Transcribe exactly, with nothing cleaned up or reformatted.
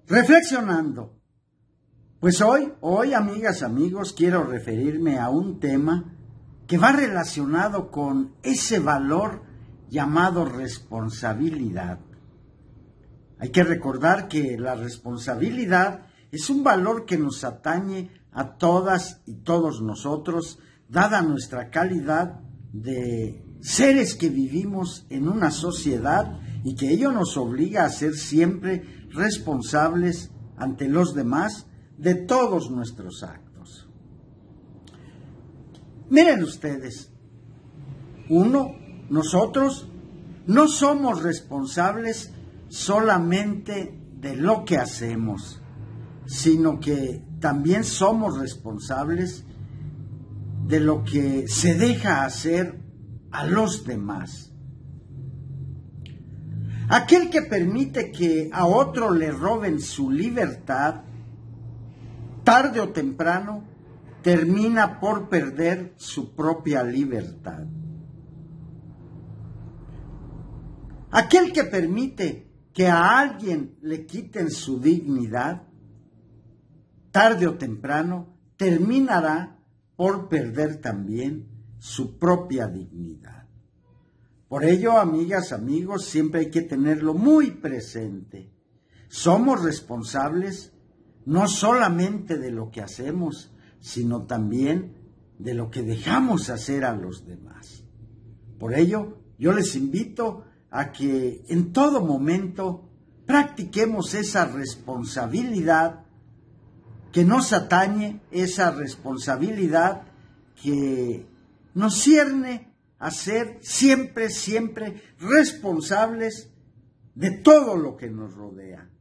Reflexionando. Pues hoy, hoy, amigas, amigos, quiero referirme a un tema que va relacionado con ese valor llamado responsabilidad. Hay que recordar que la responsabilidad es un valor que nos atañe a todas y todos nosotros, dada nuestra calidad de seres que vivimos en una sociedad y que ello nos obliga a ser siempre responsables ante los demás de todos nuestros actos. Miren ustedes, uno, nosotros no somos responsables solamente de lo que hacemos, sino que también somos responsables de lo que se deja hacer a los demás. Aquel que permite que a otro le roben su libertad, tarde o temprano, termina por perder su propia libertad. Aquel que permite que a alguien le quiten su dignidad, tarde o temprano, terminará por perder también su propia dignidad. Por ello, amigas, amigos, siempre hay que tenerlo muy presente. Somos responsables no solamente de lo que hacemos, sino también de lo que dejamos hacer a los demás. Por ello, yo les invito a que en todo momento practiquemos esa responsabilidad que nos atañe, esa responsabilidad que nos cierne a ser siempre, siempre responsables de todo lo que nos rodea.